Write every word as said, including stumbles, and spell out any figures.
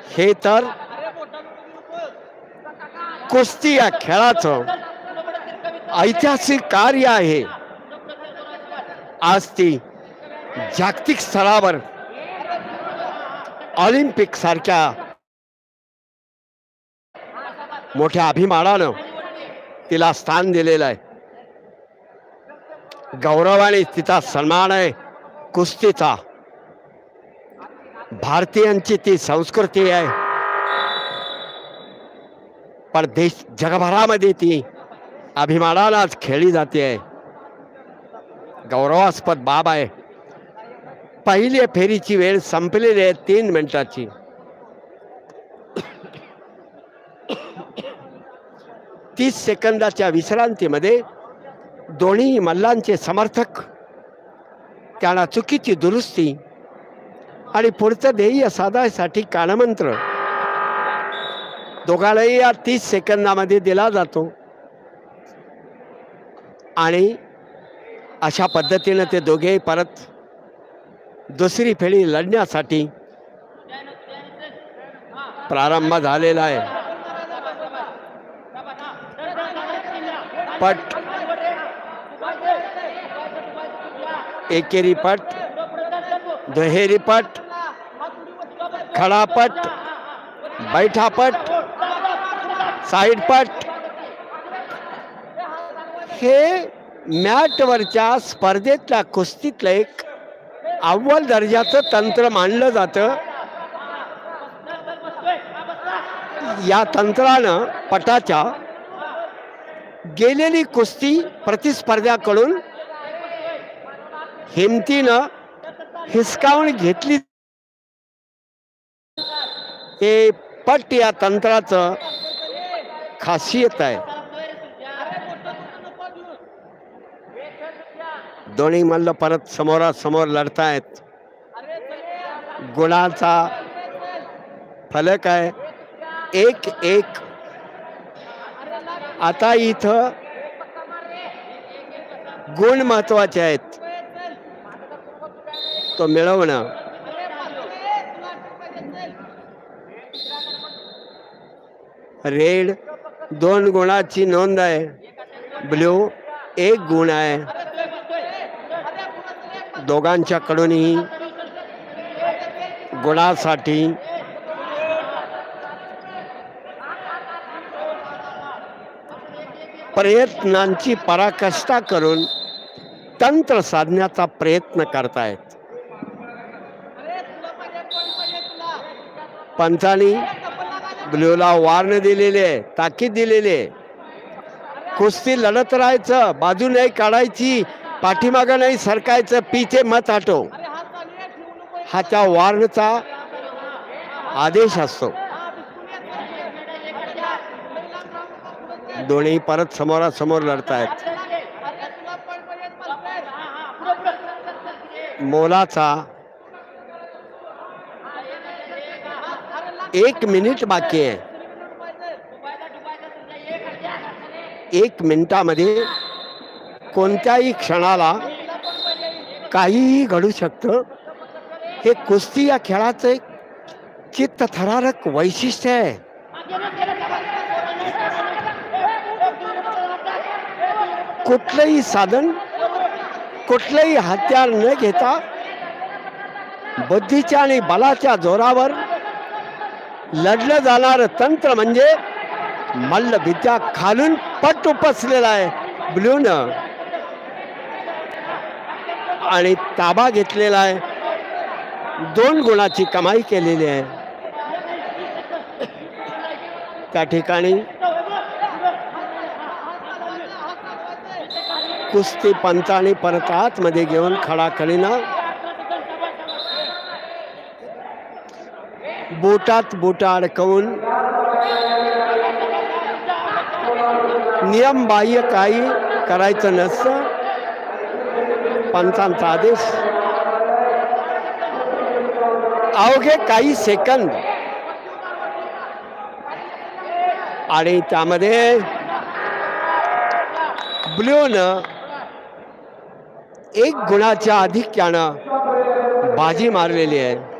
हे तर कुस्ती या खेळाचं ऐतिहासिक कार्य आहे. आज ती जागतिक स्तरावर ऑलिम्पिक सारख्या मोठ्या अभिमानानं तिला स्थान दिलेलं आहे. गौरवाने तिचा सन्मान आहे कुस्तीचा. भारतीयांची ती संस्कृती आहे, पण देश जगभरामध्ये ती अभिमानानं आज खेळली जाते आहे. गौरवास्पद बाब आहे. पहिल्या फेरीची वेळ संपलेली आहे तीन मिनिटाची. तीस सेकंदाच्या विश्रांतीमध्ये दोन्ही मल्लांचे समर्थक त्यांना चुकीची दुरुस्ती आणि पुढचं ध्येय साधायसाठी कानमंत्र दोघांनाही या तीस सेकंदामध्ये दिला जातो आणि अशा पद्धतीने ते दोघेही परत दुसरी फेरी लढण्यासाठी प्रारंभ झालेला आहे. पट एकेरी पट, दुहेरी पट, खडापट, बैठापट, साईड पट हे मॅटवरच्या स्पर्धेतल्या कुस्तीतलं एक अव्वल दर्जाचं तंत्र मानलं जातं. या तंत्रानं पटाच्या गेलेली कुस्ती प्रतिस्पर्ध्याकडून हिमतीनं हिसकावून घेतली. हे पट या तंत्राचं खासियत आहे. दोन्ही मल्ल परत समोरासमोर लढतायत. गुणाचा फलक आहे एक एक. आता इथं गुण महत्वाचे आहेत, तो मिळवणं. रेड दोन गुणाची नोंद आहे, ब्ल्यू एक गुण आहे. दोघांच्याकडूनही गुणासाठी प्रयत्नांची पराकाष्ठा करून तंत्र साधण्याचा प्रयत्न करतायत. पंचांनी ब्ल्यूला वार्न दिलेले आहे, ताकीद दिलेली आहे. कुस्ती लढत राहायचं, बाजू नाही काढायची, पाठीमागं नाही सरकायचं, पीछे मत हटो हा त्या वार्नचा आदेश असतो. दोन्ही परत समोरासमोर लढतायत. मोलाचा एक मिनिट बाकी आहे. एक मिनिटामध्ये कोणत्याही क्षणाला काहीही घडू शकतं. हे कुस्ती या खेळाचं एक चित्तथरारक वैशिष्ट्य आहे. कुठलंही साधन, कुठलंही हत्यार न घेता बुद्धीच्या आणि बलाच्या जोरावर लढलं जाणारं तंत्र म्हणजे मल्लविद्या. खालून पट उपसलेला आहे ब्ल्यूनं आणि ताबा घेतलेला आहे. दोन गुणाची कमाई केलेली आहे. त्या ठिकाणी कुस्ती पंचाने परत आतमध्ये घेऊन खडाखडीनं बोटात बोट अडकवून नियम बाह्य काही करायचं नसतं. पंचांचा आदेश. अवघे काही सेकंद आणि त्यामध्ये ब्ल्यूनं एक गुणाच्या आधिक्यानं बाजी मारलेली आहे.